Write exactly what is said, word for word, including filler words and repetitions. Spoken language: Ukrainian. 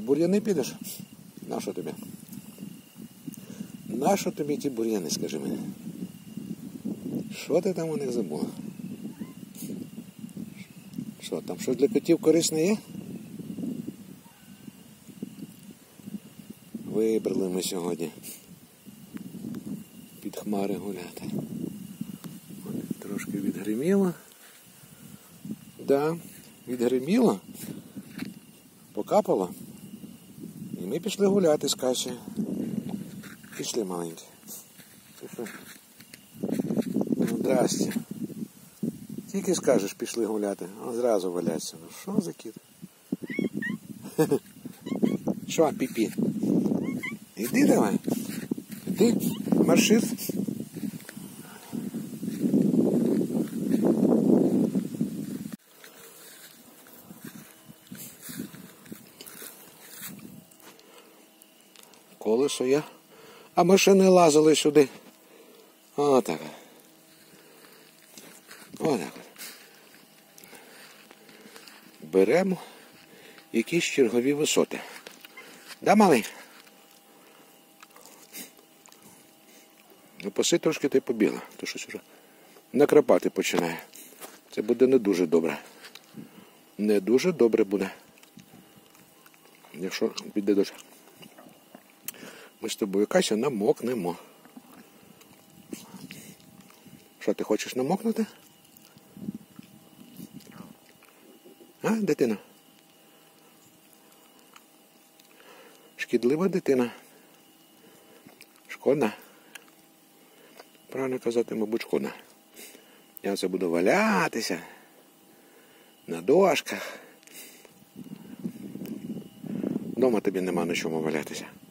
бур'яни підеш? Нащо тобі? Нащо тобі ті бур'яни, скажи мені? Що ти там у них забула? Що, там щось для котів корисне є? Вибрали ми сьогодні під хмари гуляти. Трошки відгриміло. Да, відгриміло. Покапало. І ми пішли гуляти з Каші. Пішли маленькі. Пішли. Ну, здрасте. Тільки скажеш, пішли гуляти, а зразу валяться. Ну що за кіт? Що, піпі? Іди давай. Іди, маршир. Колесо є. А машини лазили сюди. Отак. Отак. Беремо якісь чергові висоти. Да, малий? Ну, паси трошки ти побігла, то щось вже накрапати починає. Це буде не дуже добре. Не дуже добре буде. Якщо піде дощ. Ми з тобою, Кася, намокнемо. Що, ти хочеш намокнути? А, дитина? Шкідлива дитина. Шкода. Правильно казати, мабуть, шкода. Я це буду валятися на дошках. Дома тобі нема на чому валятися.